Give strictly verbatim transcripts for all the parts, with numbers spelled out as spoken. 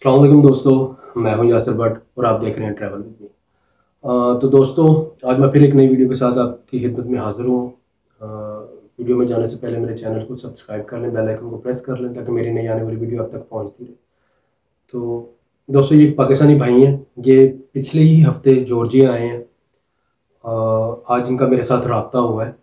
अस्सलाम वालेकुम दोस्तों, मैं हूं यासिर भट्ट और आप देख रहे हैं ट्रैवल विद मी। तो दोस्तों, आज मैं फिर एक नई वीडियो के साथ आपकी खिदमत में हाज़िर हूँ। वीडियो में जाने से पहले मेरे चैनल को सब्सक्राइब कर लें, बेल आइकन को प्रेस कर लें ताकि मेरी नई आने वाली वीडियो आप तक पहुँचती रहे। तो दोस्तों, ये एक पाकिस्तानी भाई हैं, ये पिछले ही हफ्ते जॉर्जिया आए हैं। आज इनका मेरे साथ रब्ता हुआ है,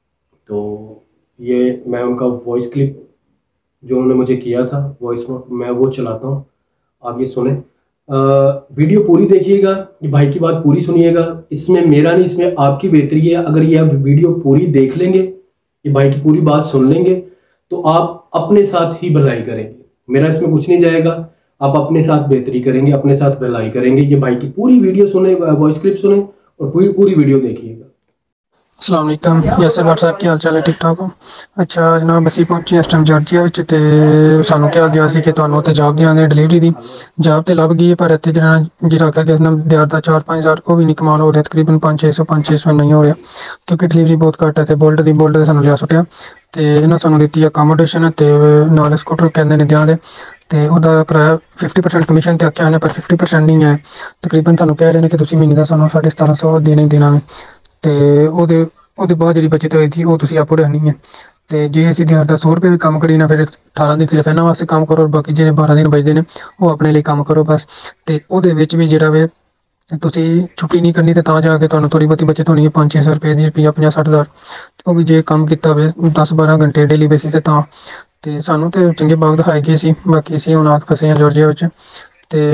तो ये मैं उनका वॉइस क्लिप जो उन्होंने मुझे किया था, वॉइस नोट, मैं वो चलाता हूँ, आप ये सुने। आ, वीडियो पूरी देखिएगा, ये भाई की बात पूरी सुनिएगा। इसमें मेरा नहीं, इसमें आपकी बेहतरी है। अगर ये आप वीडियो पूरी देख लेंगे, ये भाई की पूरी बात सुन लेंगे, तो आप अपने साथ ही भलाई करेंगे। मेरा इसमें कुछ नहीं जाएगा, आप अपने साथ बेहतरी करेंगे, अपने साथ भलाई करेंगे। ये भाई की पूरी वीडियो सुने, वॉइस क्लिप सुने और पूरी पूरी वीडियो देखिएगा। अस्सलाम वालेकुम, जैसे व्हाट्सएप की हाल चाल है, ठीक ठाक हो? अच्छा जनाब, ਅਸੀਂ ਪਹੁੰਚੇ ਇਸ ਟਾਈਮ ਜਾਰਜੀਆ ਵਿੱਚ ਤੇ ਸਾਨੂੰ ਕਿਹਾ ਗਿਆ ਸੀ ਕਿ ਤੁਹਾਨੂੰ ਉੱਥੇ ਜੌਬ ਦਿਆਂਗੇ, ਡਿਲੀਵਰੀ ਦੀ ਜੌਬ ਤੇ ਲੱਭ ਗਈ ਹੈ, ਪਰ ਇੱਥੇ ਜਿਹੜਾ ਜਿਹੜਾ ਕਿ ਕਿਸ ਨਾਮ ਦਿਹਾੜ ਦਾ ਚਾਰ ਪੰਜ ਹਜ਼ਾਰ ਉਹ ਵੀ ਨਹੀਂ ਕਮਾਲ ਹੋ ਰਿਹਾ, ਤਕਰੀਬਨ ਪੰਜ ਛੇ ਸੌ ਪੰਜ ਛੇ ਸੌ ਨਹੀਂ ਹੋ ਰਿਹਾ ਕਿਉਂਕਿ ਡਿਲੀਵਰੀ ਬਹੁਤ ਘੱਟ ਹੈ। ਤੇ ਬੋਲਟ ਦੀ ਬੋਲਟ ਦੇ ਸਾਨੂੰ ਲਿਆ ਸੁੱਟਿਆ ਤੇ ਇਹਨਾਂ ਸਾਨੂੰ ਦਿੱਤੀ ਅਕਾਮੋਡੇਸ਼ਨ ਤੇ ਨਾਲ ਸਕੂਟਰ ਕਹਿੰਦੇ ਨੇ ਦਿਆਂ ਦੇ ਤੇ ਉਹਦਾ ਕਿਰਾਇਆ ਫਿਫਟੀ ਪਰਸੈਂਟ ਕਮਿਸ਼ਨ ਤੇ ਆਖਿਆ ਨੇ, ਪਰ ਫਿਫਟੀ ਪਰਸੈਂਟ ਨਹੀਂ ਹੈ। ਤਕਰੀਬਨ ਸਾਨੂੰ ਕਹਿ ਰਹੇ ਨੇ ਕਿ ਤੁਸੀਂ ਮਹੀਨੇ ਦਾ ਸਾਨੂੰ ਸਾਢੇ ਸਤਾਰਾਂ ਸੌ ਦੇਣਾ ਹੀ ਦੇਣਾ ਹੈ ਤੇ ਉਹਦੇ ਉਹਦੇ ਬਾਅਦ ਜਿਹੜੀ ਬਚਤ ਹੋਈ ਸੀ ਉਹ ਤੁਸੀਂ ਆਪੋ ਰਹਿਣੀ ਹੈ। ਤੇ ਜੇ ਅਸੀਂ ਦਿਹਾੜ ਦਾ ਸੌ ਰੁਪਏ ਵੀ ਕੰਮ ਕਰੀ ਨਾ, ਫਿਰ ਅਠਾਰਾਂ ਦਿਨ ਸਿਰਫ ਇਹਨਾਂ ਵਾਸਤੇ ਕੰਮ ਕਰੋ, ਬਾਕੀ ਜਿਹੜੇ ਬਾਰਾਂ ਦਿਨ ਬਚਦੇ ਨੇ ਉਹ ਆਪਣੇ ਲਈ ਕੰਮ ਕਰੋ ਬਸ। ਤੇ ਉਹਦੇ ਵਿੱਚ ਵੀ ਜਿਹੜਾ ਵੇ ਤੁਸੀਂ ਛੁੱਟੀ ਨਹੀਂ ਕਰਨੀ ਤੇ ਤਾਂ ਜਾ ਕੇ ਤੁਹਾਨੂੰ ਥੋੜ੍ਹੀ ਬਹੁਤੀ ਬਚਤ ਹੋਣੀ ਹੈ, ਪੰਜ ਛੇ ਸੌ ਰੁਪਏ ਦੀ, ਪੰਜਾਹ ਪੰਜਾਹ ਸੱਠ ਹਜ਼ਾਰ। ਉਹ ਵੀ ਜੇ ਕੰਮ ਕੀਤਾ ਹੋਵੇ ਦਸ ਬਾਰਾਂ ਘੰਟੇ ਡੇਲੀ ਬੇਸਿਸ 'ਤੇ ਤਾਂ। ਤੇ ਸਾਨੂੰ ਤੇ ਚੰਗੇ ਬਾਗ ਦਿਖਾਏ ਗਏ ਸੀ, ਬਾਕੀ ਅਸੀਂ ਹੁਣ ਆ ਕੇ ਫਸੇ ਹਾਂ ਜੌਰਜੀਆ ਵਿੱਚ। ਤੇ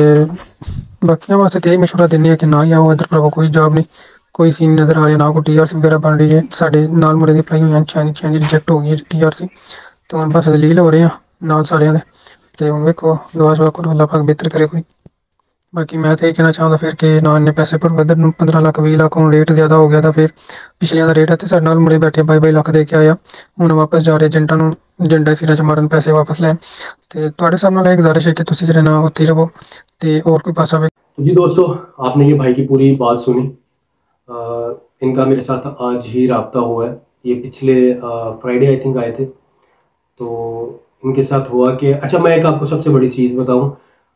ਬਾਕੀਆਂ ਵਾਸਤੇ ਤੇ ਇਹ ਮਸ਼ਵਰਾ ਦਿੰਦੇ ਹਾਂ ਕਿ ਨਾ ਹੀ ਆਓ ਇੱਧਰ, ਭਰਾਵੋ ਕੋਈ ਜੌਬ ਨਹੀਂ, ਕੋਈ ਸੀਨ ਨਜ਼ਰ ਆ ਰਿਹਾ ਨਾ, ਕੋਈ ਟੀ ਆਰ ਸੀ ਵਗੈਰਾ ਬਣ ਰਹੀ ਹੈ। ਸਾਡੇ ਨਾਲ ਮੁੰਡੇ ਦੀ ਅਪਲਾਈ ਹੋਈਆਂ ਛੇ ਛੇ ਰਿਜੈਕਟ ਹੋ ਗਈ ਟੀ ਆਰ ਸੀ, ਤੇ ਹੁਣ ਬਸ ਦਲੀਲ ਹੋ ਰਹੇ ਆ ਨਾਲ ਸਾਰਿਆਂ ਦੇ। ਤੇ ਹੁਣ ਵੇਖੋ, ਦੁਆ ਸੁਆ ਕਰੋ ਅੱਲਾਹ ਪਾਕ ਬਿਹਤਰ ਕਰੇ ਕੋਈ। ਬਾਕੀ ਮੈਂ ਤਾਂ ਇਹ ਕਹਿਣਾ ਚਾਹੁੰਦਾ ਫਿਰ ਕਿ ਨਾ ਇੰਨੇ ਪੈਸੇ ਭਰੋ ਇੱਧਰ ਨੂੰ, ਪੰਦਰਾਂ ਲੱਖ ਵੀਹ ਲੱਖ ਹੁਣ ਰੇਟ ਜ਼ਿਆਦਾ ਹੋ ਗਿਆ ਤਾਂ ਫਿਰ ਪਿਛਲਿਆਂ ਦਾ ਰੇਟ ਹੈ। ਤੇ ਸਾਡੇ ਨਾਲ ਮੁੰਡੇ ਬੈਠੇ ਬਾਈ ਬਾਈ ਲੱਖ ਦੇ ਕੇ ਆਇਆ, ਹੁਣ ਵਾਪਸ ਜਾ ਰਹੇ ਏਜੰਟਾਂ ਨੂੰ ਏਜੰਟਾਂ ਸਿਰਾਂ 'ਚ ਮਾਰਨ, ਪੈਸੇ ਵਾਪਸ ਲੈਣ। ਤੇ ਤੁਹਾਡੇ ਸਾਹਮਣੇ एक गुजारिश है कि तुसी जरा ना होती रहो ते और कोई पासा भी। जी दोस्तों, आपने ये भाई की पूरी बात सुनी। आ, इनका मेरे साथ आज ही रब्ता हुआ है। ये पिछले फ्राइडे आई थिंक आए थे। तो इनके साथ हुआ कि अच्छा, मैं एक आपको सबसे बड़ी चीज़ बताऊं,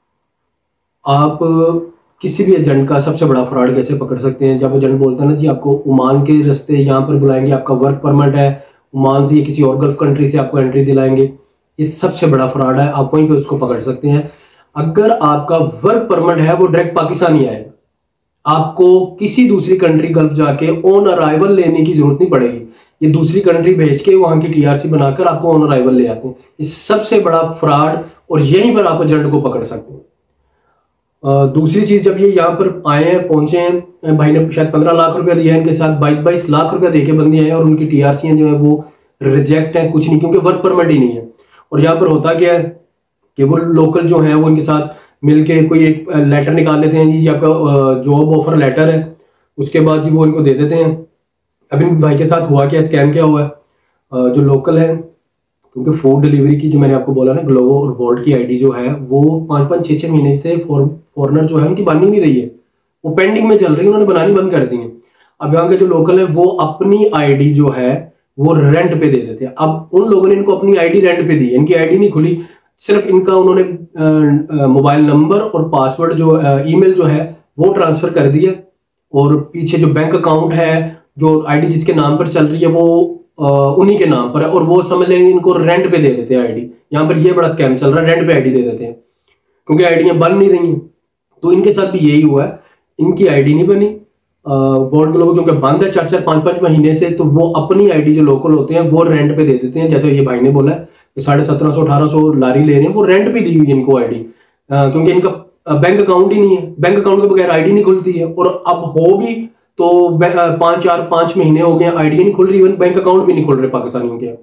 आप किसी भी एजेंट का सबसे बड़ा फ्रॉड कैसे पकड़ सकते हैं। जब एजेंट बोलता है ना जी आपको ओमान के रास्ते यहाँ पर बुलाएंगे, आपका वर्क परमिट है, ओमान से या किसी और गल्फ कंट्री से आपको एंट्री दिलाएंगे, ये सबसे बड़ा फ्रॉड है। आप वहीं पे उसको पकड़ सकते हैं। अगर आपका वर्क परमिट है वो डायरेक्ट पाकिस्तान ही आएगा, आपको किसी दूसरी कंट्री गल्फ जाके ऑन अराइवल लेने की जरूरत नहीं पड़ेगी। ये दूसरी कंट्री भेज के वहां की टीआरसी बनाकर आपको ऑन अराइवल ले आते हैं। ये सबसे बड़ा फ्रॉड, और यहीं पर आप एजेंट को पकड़ सकते हैं। दूसरी चीज, जब ये यहाँ पर आए हैं, पहुंचे हैं, भाई ने शायद पंद्रह लाख रुपया दिया है, इनके साथ बाईस बाईस लाख रुपया देके बंदे आए और उनकी टीआरसी जो है वो रिजेक्ट है, कुछ नहीं, क्योंकि वर्क परमिट ही नहीं है। और यहाँ पर होता क्या है कि वो लोकल जो है वो इनके साथ मिलके कोई एक लेटर निकाल लेते हैं जी, आपका जॉब ऑफर लेटर है, उसके बाद जी वो इनको दे देते हैं। अब इन भाई के साथ हुआ क्या, स्कैम क्या हुआ है, जो लोकल है, क्योंकि फूड डिलीवरी की जो मैंने आपको बोला ना, ग्लोवो और वोल्ट की आईडी जो है वो पाँच पाँच छः छः महीने से फॉरनर जो है उनकी बन ही नहीं रही है, वो पेंडिंग में चल रही है, उन्होंने बनानी बंद कर दी है। अब यहाँ के जो लोकल है वो अपनी आईडी जो है वो रेंट पे दे देते हैं। अब उन लोगों ने इनको अपनी आईडी रेंट पे दी, इनकी आईडी नहीं खुली, सिर्फ इनका उन्होंने मोबाइल नंबर और पासवर्ड जो ईमेल जो है वो ट्रांसफर कर दिया, और पीछे जो बैंक अकाउंट है, जो आईडी जिसके नाम पर चल रही है वो उन्हीं के नाम पर है, और वो समझ लेंगे इनको रेंट पे दे देते हैं आईडी। यहाँ पर ये बड़ा स्कैम चल रहा है, रेंट पे आईडी दे देते हैं, क्योंकि आईडियाँ बन नहीं रही हैं। तो इनके साथ भी यही हुआ है, इनकी आईडी नहीं बनी, बोर्ड के लोग क्योंकि बंद है चार चार पाँच पाँच महीने से, तो वो अपनी आईडी जो लोकल होते हैं वो रेंट पे दे देते हैं। जैसे ये भाई ने बोला है कि साढ़े सत्रह सौ अठारह सौ लारी ले रहे हैं, वो रेंट पे दी हुई है इनको आईडी, क्योंकि इनका बैंक अकाउंट ही नहीं है, बैंक अकाउंट के बगैर आईडी नहीं खुलती है। और अब हो भी तो पाँच चार पाँच महीने हो गए, आईडी नहीं खुल रही, इवन बैंक अकाउंट भी नहीं खुल रहे पाकिस्तानियों के।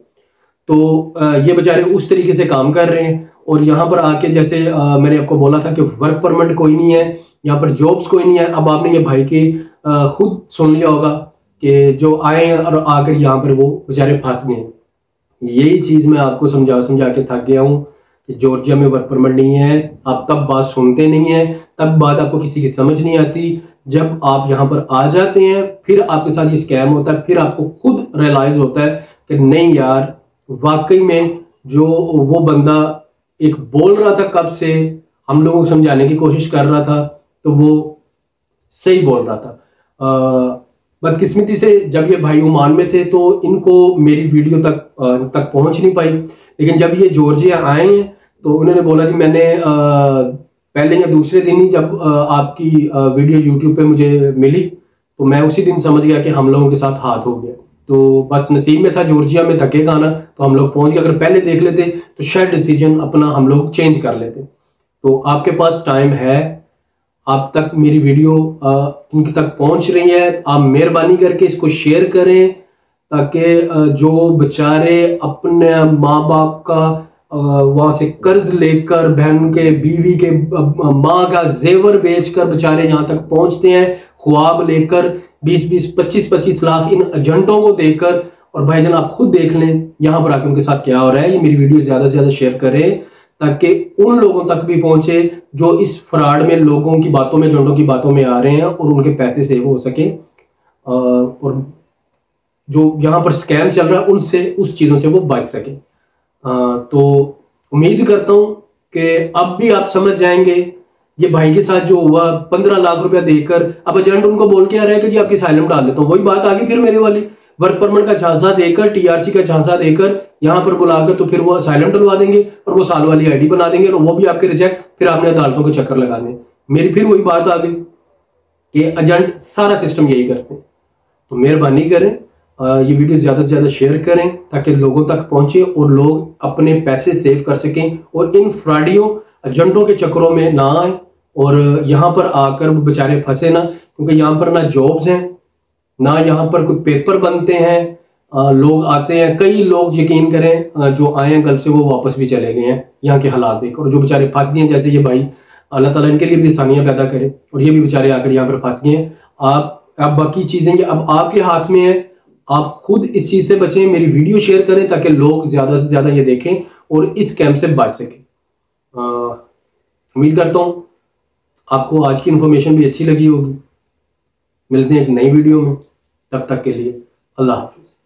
तो ये बेचारे उस तरीके से काम कर रहे हैं। और यहाँ पर आके जैसे आ, मैंने आपको बोला था कि वर्क परमिट कोई नहीं है, यहाँ पर जॉब्स कोई नहीं है। अब आपने ये भाई की आ, खुद सुन लिया होगा कि जो आए हैं और आकर यहाँ पर वो बेचारे फंस गए। यही चीज़ मैं आपको समझा समझा के थक गया हूँ कि जॉर्जिया में वर्क परमिट नहीं है। आप तब बात सुनते नहीं है, तब बात आपको किसी की समझ नहीं आती। जब आप यहाँ पर आ जाते हैं फिर आपके साथ ये स्कैम होता है, फिर आपको खुद रियलाइज होता है कि नहीं यार, वाकई में जो वो बंदा एक बोल रहा था कब से, हम लोगों को समझाने की कोशिश कर रहा था तो वो सही बोल रहा था। बदकिस्मती से जब ये भाई ओमान में थे तो इनको मेरी वीडियो तक आ, तक पहुंच नहीं पाई, लेकिन जब ये जॉर्जिया आए हैं तो उन्होंने बोला जी मैंने आ, पहले या दूसरे दिन ही जब आ, आपकी आ, वीडियो यूट्यूब पे मुझे मिली तो मैं उसी दिन समझ गया कि हम लोगों के साथ हाथ हो गया। तो बस नसीब में था जॉर्जिया में धक्के खाना, तो हम लोग पहुंच गए। अगर पहले देख लेते तो शायद डिसीजन अपना हम लोग चेंज कर लेते। तो आपके पास टाइम है, आप तक मेरी वीडियो उनकी तक पहुंच रही है, आप मेहरबानी करके इसको शेयर करें ताकि जो बेचारे अपने माँ बाप का वहां से कर्ज लेकर, बहन के बीवी के माँ का जेवर बेचकर बेचारे यहाँ तक पहुंचते हैं, ख्वाब लेकर बीस बीस पच्चीस पच्चीस लाख इन एजेंटों को देकर। और भाईजान आप खुद देख लें यहाँ पर आके उनके साथ क्या हो रहा है। ये मेरी वीडियो ज्यादा से ज्यादा शेयर करें ताकि उन लोगों तक भी पहुंचे जो इस फ्रॉड में, लोगों की बातों में, एजेंटों की बातों में आ रहे हैं और उनके पैसे सेव हो सके, और जो यहाँ पर स्कैम चल रहा है उनसे, उस चीजों से वो बच सके। तो उम्मीद करता हूं कि अब भी आप समझ जाएंगे। ये भाई के साथ जो हुआ, पंद्रह लाख रुपया देकर अब एजेंट उनको बोल के आ रहा है कि जी आपकी साइलम डाल देता हूँ। वही बात आ गई फिर मेरे वाली, वर्क परमिट का झांसा देकर, टीआरसी का झांसा देकर यहां पर बुलाकर तो फिर वो असाइलम डलवा देंगे और वो साल वाली आईडी बना देंगे और वो भी आपके रिजेक्ट, फिर आपने अदालतों के चक्कर लगाने। मेरी फिर वही बात आ गई कि एजेंट सारा सिस्टम यही करते हैं। तो मेहरबानी करें, ये वीडियो ज्यादा से ज्यादा शेयर करें ताकि लोगों तक पहुंचे और लोग अपने पैसे सेव कर सकें और इन फ्रॉडियों एजेंटों के चक्करों में ना आए और यहाँ पर आकर वो बेचारे फंसे ना, क्योंकि यहाँ पर ना जॉब्स हैं, ना यहाँ पर कोई पेपर बनते हैं। आ, लोग आते हैं, कई लोग यकीन करें आ, जो आए हैं गल्फ से वो वापस भी चले गए हैं यहाँ के हालात देख, और जो बेचारे फंस गए हैं जैसे ये भाई, अल्लाह ताला इनके लिए भी आसानियां पैदा करे, और ये भी बेचारे आकर यहाँ पर फंस गए हैं। आप अब बाकी चीजें अब आपके हाथ में है, आप खुद इस चीज से बचें, मेरी वीडियो शेयर करें ताकि लोग ज्यादा से ज्यादा ये देखें और इस स्कैम से बच सकें। उम्मीद करता हूँ आपको आज की इंफॉर्मेशन भी अच्छी लगी होगी। मिलते हैं एक नई वीडियो में, तब तक के लिए अल्लाह हाफिज।